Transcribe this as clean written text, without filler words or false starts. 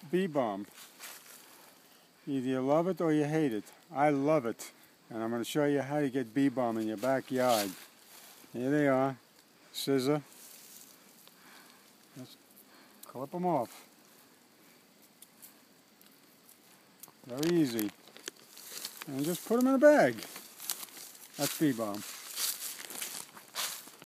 bee balm. Either you love it or you hate it. I love it. And I'm going to show you how to get bee balm in your backyard. Here they are. Scissor. Just clip them off. Very easy. And just put them in a bag. That's bee balm.